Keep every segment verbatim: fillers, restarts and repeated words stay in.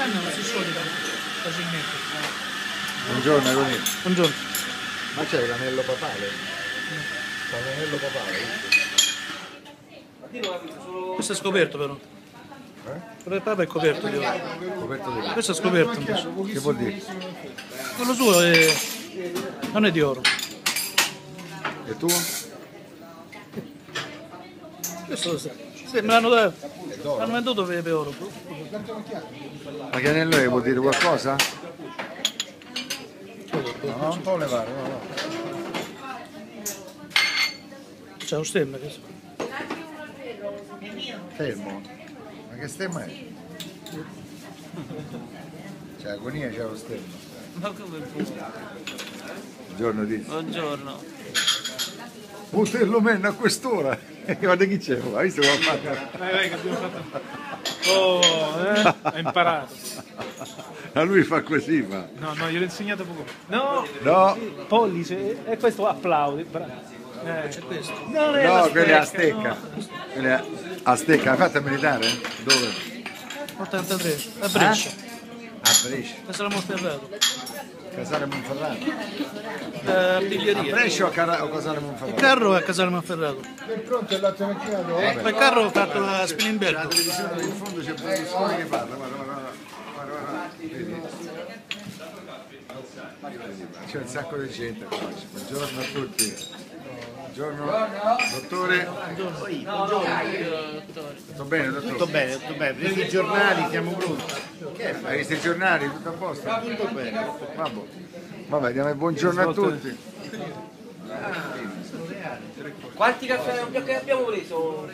canna non si scioglie facilmente. Buongiorno Agonì. Buongiorno. Ma c'è l'anello papale? C'è l'anello papale? Questo è scoperto però. Eh? Quello del Papa è coperto di oro. Coperto di oro. Questo è scoperto invece. Che vuol dire? Quello suo è... non è di oro. E tu? Questo lo sai. Sì, me l'hanno dato. L'hanno venduto per, per oro. Ma che anello è? Vuol dire qualcosa? No, non può levare, no, no. C'è lo stemma questo. Fermo. Ma che stemma è? C'è agonia, c'è lo stemma. Ma come può? Buongiorno Tizio. Buongiorno. Poterlo meno a quest'ora. Guarda chi c'è, hai visto come ha fatto? Vai, vai, che abbiamo fatto. Oh, eh? Ha imparato. A lui fa così, fa. No, no, gliel'ho insegnato poco. No! No, Pollice, e questo applaudi. Bravo. Eh, c'è questo. Non è no, la quella è a stecca, stecca. no. Quella è a stecca, l'hai fatta militare? Dove? ottantatré, a Brescia. A Brescia. Questo l'ho Monferrato. Casale Monferrato. Eh, A artiglieria. Brescia o, Cara- o Casale Il Monferrato? carro è a Casale Monferrato. È pronto il latte macchinato? Poi il carro ho fatto a La Spilimbergo. televisione in fondo c'è Berlusconi che parla, guarda, guarda, guarda, guarda, guarda. Vedi? C'è un sacco di gente qua. Buongiorno a tutti. Buongiorno, dottore. Tutto bene, dottore? Tutto bene, tutto bene, presi i giornali, siamo pronti. Che hai visto i giornali? Tutto a posto? Tutto bene. Vabbè, vabbè diamo il buongiorno a tutti. Quanti caffè che abbiamo preso?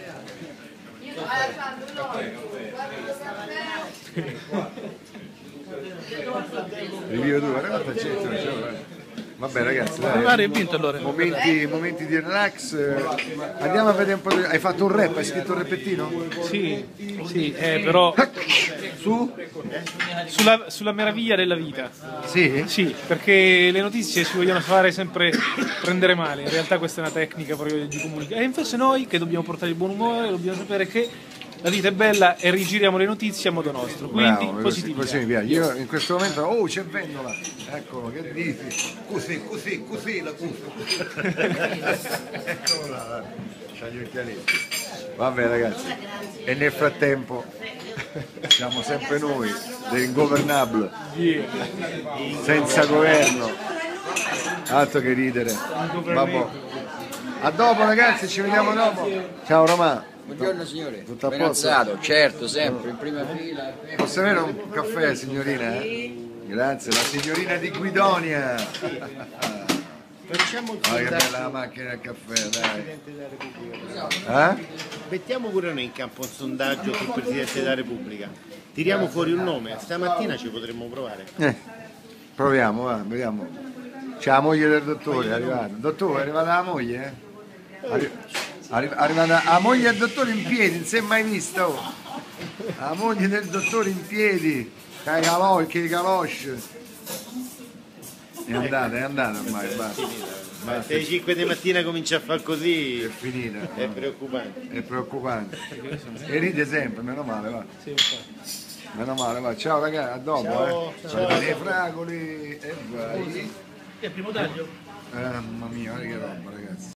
Rivio due, guarda quanta gente non c'è ora. Vabbè ragazzi, dai. Magari hai vinto allora. Momenti, momenti di relax. eh, Andiamo a vedere un po' di... Hai fatto un rap? Hai scritto un reppettino? Sì, sì, eh, però Su? sulla, sulla meraviglia della vita. Sì? Sì, perché le notizie ci vogliono fare sempre prendere male. In realtà questa è una tecnica proprio di comunicare. E invece noi che dobbiamo portare il buon umore, dobbiamo sapere che la vita è bella e rigiriamo le notizie a modo nostro. Quindi Bravo, così, positività. così mi piace. Io in questo momento, oh c'è Vendola, eccolo, che dici? Così, così, così la cuffia. Eccolo là, guarda. C'ha gli occhialetti. Vabbè ragazzi, e nel frattempo siamo sempre noi, dell'ingovernabile, senza governo, altro che ridere. Vabbè. A dopo ragazzi, ci vediamo dopo. Ciao Romà. Buongiorno signore, Tutto a ben posto? alzato, certo, sempre, in prima fila. Posso avere un caffè, signorina? eh? Grazie, la signorina di Guidonia. Facciamo il Ah, che sondaggio bella la macchina del caffè, dai. Presidente della Repubblica. Eh? Mettiamo pure noi in campo un sondaggio sul Presidente della Repubblica. Tiriamo fuori un nome, stamattina ci potremmo provare. Eh, proviamo, va, vediamo. C'è la moglie del dottore, è arrivata. Dottore, è arrivata la moglie? eh? Arri- arri- arrivata la moglie del dottore in piedi, non si è mai vista. Oh. La moglie del dottore in piedi, con i calò, che i calosci. È andata, è andata ormai, basta. Ma se alle cinque di mattina comincia a far così È finita. è preoccupante. È preoccupante. E ride sempre, meno male, va. Meno male, va. Ciao ragazzi, a dopo, Ciao, eh. ciao. Fate dei fragoli e vai. È il primo taglio? Eh, mamma mia, guarda che roba, ragazzi.